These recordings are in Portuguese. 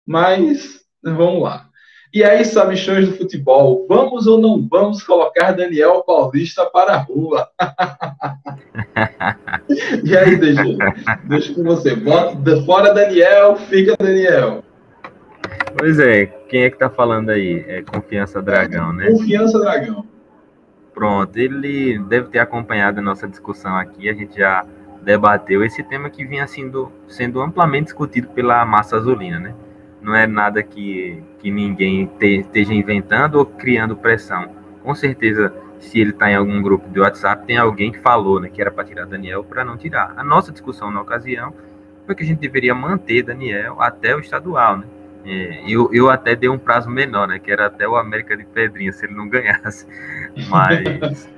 Mas vamos lá. E aí, sabichões do futebol, vamos ou não vamos colocar Daniel Paulista para a rua? E aí, DG? Deixa com você. Bota fora Daniel, fica Daniel. Pois é, quem é que tá falando aí? É Confiança Dragão, né? Confiança Dragão. Pronto, ele deve ter acompanhado a nossa discussão aqui, a gente já debateu esse tema que vinha sendo amplamente discutido pela massa azulina, né? Não é nada que ninguém esteja inventando ou criando pressão. Com certeza, se ele está em algum grupo de WhatsApp, tem alguém que falou, né, que era para tirar Daniel, para não tirar. A nossa discussão na ocasião foi que a gente deveria manter Daniel até o estadual, né? Eu até dei um prazo menor, né? Que era até o América de Pedrinha, se ele não ganhasse. Mas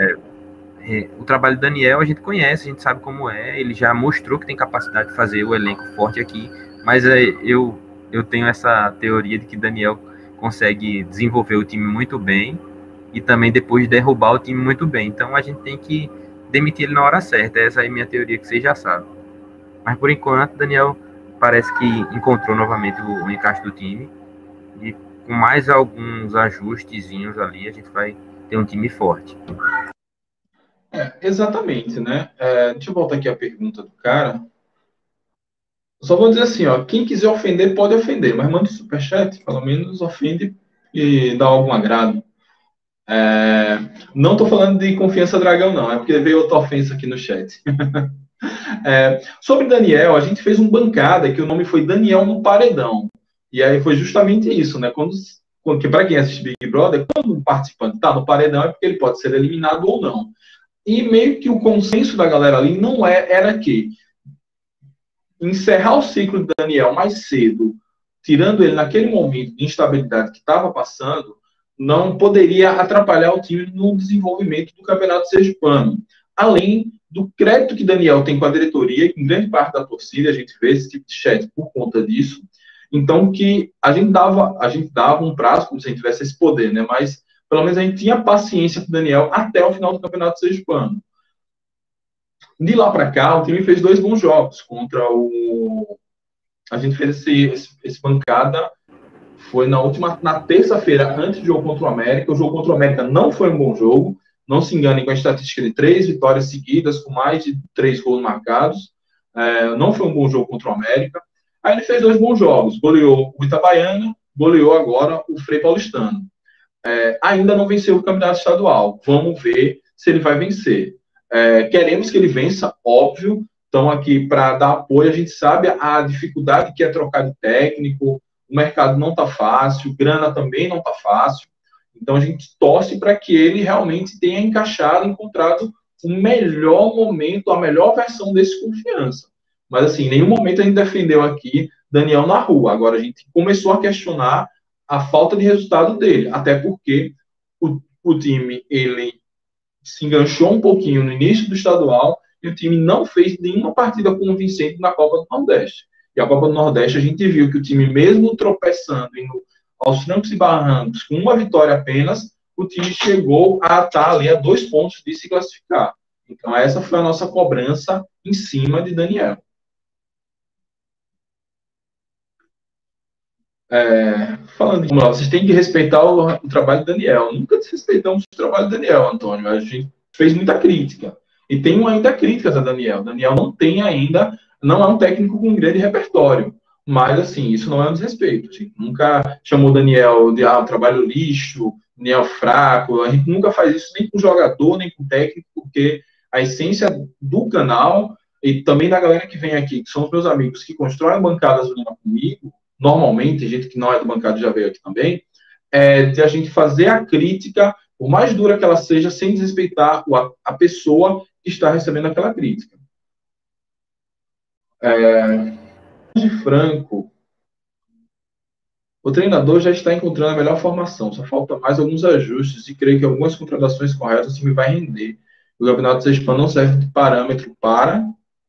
o trabalho do Daniel a gente conhece, a gente sabe como é. Ele já mostrou que tem capacidade de fazer o elenco forte aqui. Mas eu tenho essa teoria de que Daniel consegue desenvolver o time muito bem e também depois derrubar o time muito bem. Então a gente tem que demitir ele na hora certa. Essa é a minha teoria, que vocês já sabem. Mas por enquanto, Daniel parece que encontrou novamente o encaixe do time. E com mais alguns ajustezinhos ali, a gente vai ter um time forte. Exatamente, né? Deixa eu voltar aqui a pergunta do cara. Só vou dizer assim, ó, quem quiser ofender, pode ofender, mas manda um superchat, pelo menos ofende e dá algum agrado. Não estou falando de Confiança Dragão, não, é porque veio outra ofensa aqui no chat. Sobre Daniel, a gente fez um bancada que o nome foi Daniel no Paredão. E aí foi justamente isso, né? Que para quem assiste Big Brother, quando um participante está no paredão é porque ele pode ser eliminado ou não. E meio que o consenso da galera ali não era que encerrar o ciclo de Daniel mais cedo, tirando ele naquele momento de instabilidade que estava passando, não poderia atrapalhar o time no desenvolvimento do Campeonato Sergipano. Além do crédito que Daniel tem com a diretoria, e com grande parte da torcida, a gente vê esse tipo de chat por conta disso. Então, que a gente dava um prazo, como se a gente tivesse esse poder, né? Mas, pelo menos, a gente tinha paciência com o Daniel até o final do Campeonato Sergipano. De lá para cá, o time fez 2 bons jogos contra o... A gente fez esse bancada, foi na terça-feira, antes do jogo contra o América. O jogo contra o América não foi um bom jogo, não se enganem com a estatística de 3 vitórias seguidas, com mais de 3 gols marcados. Não foi um bom jogo contra o América. Aí ele fez 2 bons jogos, goleou o Itabaiana, goleou agora o Frei Paulistano. Ainda não venceu o campeonato estadual, vamos ver se ele vai vencer. Queremos que ele vença, óbvio, estão aqui para dar apoio, a gente sabe a dificuldade que é trocar de técnico, o mercado não está fácil, grana também não está fácil, então a gente torce para que ele realmente tenha encontrado o melhor momento, a melhor versão desse Confiança. Mas assim, em nenhum momento a gente defendeu aqui Daniel na rua, agora a gente começou a questionar a falta de resultado dele, até porque o time, ele se enganchou um pouquinho no início do estadual e o time não fez nenhuma partida convincente na Copa do Nordeste. E a Copa do Nordeste a gente viu que o time, mesmo tropeçando, indo aos trancos e barrancos, com uma vitória apenas, o time chegou a estar ali a 2 pontos de se classificar. Então essa foi a nossa cobrança em cima de Daniel. Falando de vocês têm que respeitar o trabalho do Daniel. Nunca desrespeitamos o trabalho do Daniel, Antônio. A gente fez muita crítica. E tem ainda críticas a Daniel. Daniel não é um técnico com grande repertório. Mas, assim, isso não é um desrespeito. A gente nunca chamou Daniel de trabalho lixo, Daniel fraco. A gente nunca faz isso nem com jogador, nem com técnico, porque a essência do canal e também da galera que vem aqui, que são os meus amigos que constroem bancadas comigo, normalmente, gente que não é do bancado já veio aqui também, de a gente fazer a crítica, por mais dura que ela seja, sem desrespeitar a pessoa que está recebendo aquela crítica. De Franco, o treinador já está encontrando a melhor formação, só falta mais alguns ajustes e creio que algumas contratações corretas o time vai render. O Campeonato Sergipano não serve de parâmetro para...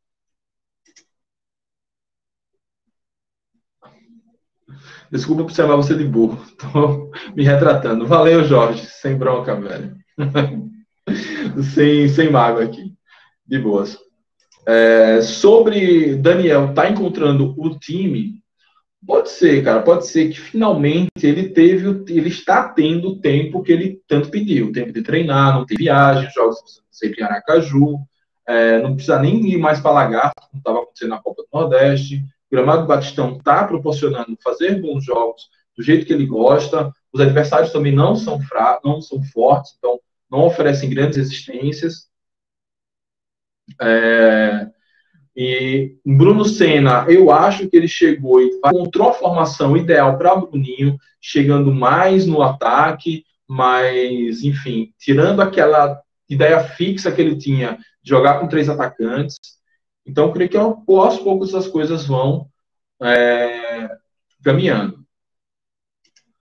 Desculpa por chamar você de burro. Estou me retratando. Valeu, Jorge. Sem bronca, velho. sem mágoa aqui. De boas. Sobre Daniel tá encontrando o time, Pode ser, cara, pode ser que finalmente ele está tendo o tempo que ele tanto pediu, o tempo de treinar, não tem viagem, os jogos são sempre em Aracaju, não precisa nem ir mais para Lagarto, como estava acontecendo na Copa do Nordeste. O Gramado do Batistão está proporcionando fazer bons jogos do jeito que ele gosta. Os adversários também não são fracos, não são fortes, então não oferecem grandes resistências. E Bruno Senna, eu acho que ele chegou e encontrou a formação ideal para Bruninho, chegando mais no ataque, mas, enfim, tirando aquela ideia fixa que ele tinha de jogar com 3 atacantes. Então, eu creio que aos poucos as coisas vão caminhando.